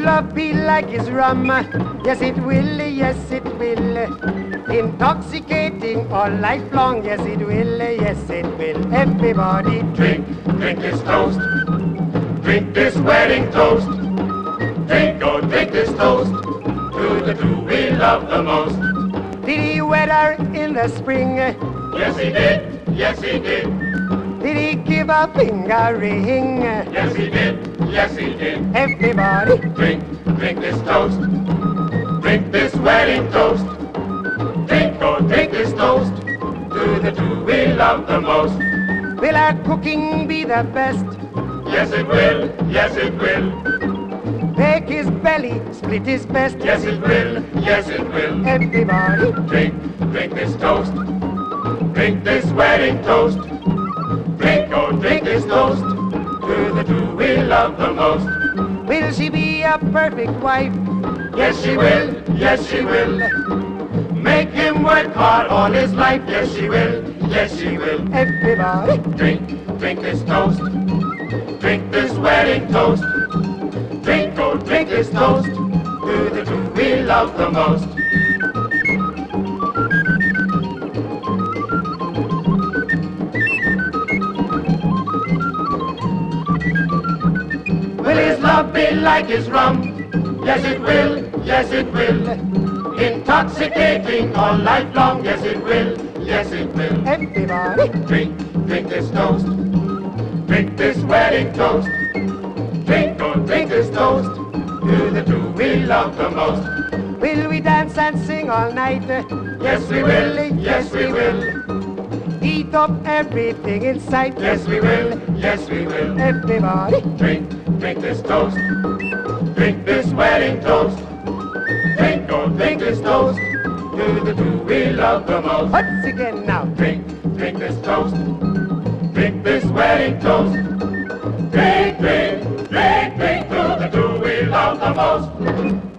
love be like his rum? Yes, it will, yes, it will. Intoxicating all life long, yes, it will, yes, it will. Everybody Drink, drink this toast. Drink this wedding toast. Drink, oh, drink this toast to the two we love the most. Did he wed her in the spring? Yes, he did. Yes, he did. Did he give a finger ring? Yes, he did. Yes, he did. Everybody Drink, drink this toast. Drink this wedding toast. Drink, oh, drink this toast to the two we love the most. will our cooking be the best? Yes, it will. Yes, it will. Bake his belly, split his best. Yes, it will. Yes, it will. Everybody Drink, drink this toast. Drink this wedding toast. Drink, oh, drink this toast to the two we love the most. will she be a perfect wife? Yes, she will. Yes, she will. Make him work hard all his life. Yes, she will. Yes, she will. Everybody Drink, drink this toast. Drink this wedding toast. Drink, oh, drink this toast to the two we love the most. Will his love be like his rum? Yes, it will. Yes, it will. Intoxicating all life long. Yes, it will. Yes, it will. everybody Drink, drink this toast. Drink this wedding toast. Drink, oh, drink this toast to the two we love the most. will we dance and sing all night? Yes, we will. Yes, we will. Eat up everything in sight. Yes, we will. Yes, we will. Everybody Drink, drink this toast. Drink this wedding toast. Drink, oh, drink this toast to the two we love the most. once again now. Drink, drink this toast. Drink this wedding toast. Drink, drink, drink, drink to the two we love the most.